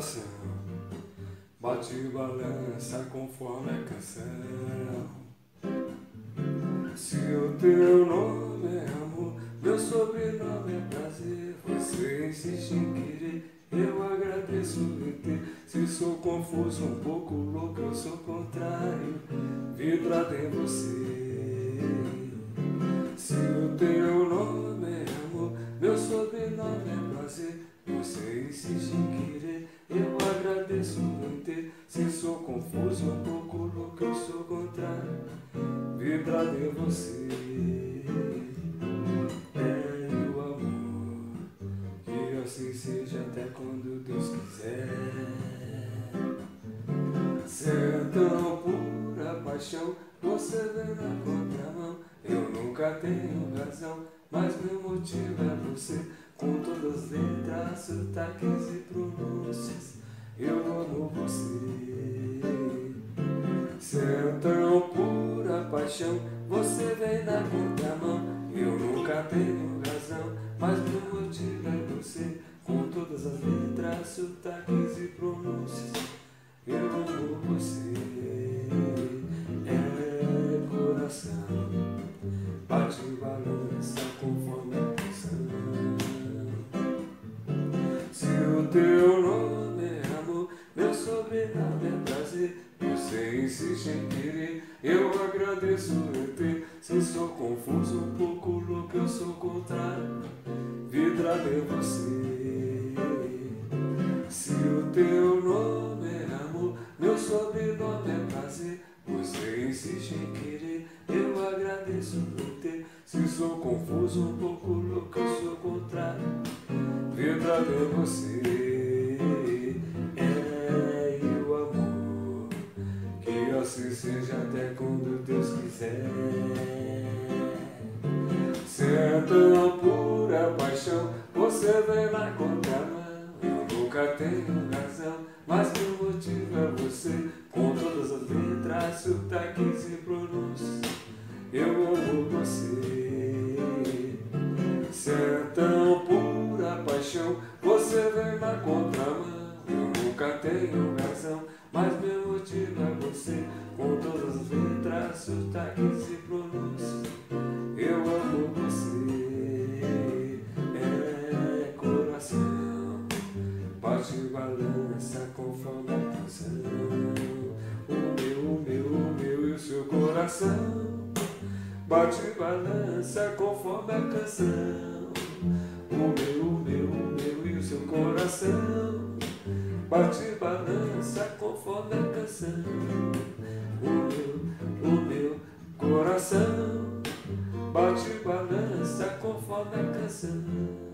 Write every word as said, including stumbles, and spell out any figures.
coração bate e balança conforme a canção. Se o teu nome é amor, meu sobrenome é prazer, você insiste em querer, eu agradeço em ter. Se sou confuso, um pouco louco, eu sou contrário, vidrado em você. Se o teu nome é amor, meu sobrenome é prazer, você insiste em querer, eu agradeço em ter. Se sou confuso, um pouco louco, eu sou contrário, vidrado em você. É o amor, que assim seja até quando Deus quiser. Se é tão pura paixão, você vem na contramão. Eu nunca tenho razão, mas meu motivo é você. Com todas as letras, sotaques e pronúncias, eu amo você. Se é tão pura paixão, você vem na contramão. Eu nunca tenho razão, mas meu motivo é você. Com todas as letras, sotaques e pronúncias, eu amo você. É coração, bate e balança conforme a canção. Se o teu nome é amor, meu sobrenome é prazer, você insiste em querer, eu agradeço em ter. Se sou confuso, um pouco louco, eu sou contrário, vidrado em você. Se o teu nome é amor, meu sobrenome é prazer, você insiste em querer, eu agradeço por ter. Se sou confuso, um pouco louco, eu sou contrário, vidrado em você. É o amor, que assim seja até quando Deus quiser. Se é tão pura paixão, você vem na contramão. Eu nunca tenho razão, mas meu motivo é você. Com todas as letras, sotaques e pronúncias, eu amo você. Se é tão pura paixão, você vem na contramão. Eu nunca tenho razão, mas meu motivo é você. Com todas as letras, sotaques e pronúncias, eu amo você. É coração, bate e balança conforme a canção. O meu, o meu, o meu e o seu coração bate e balança conforme a canção. O meu, o meu, o meu e o seu coração bate e balança conforme a canção. O meu, o meu coração bate e balança conforme a canção.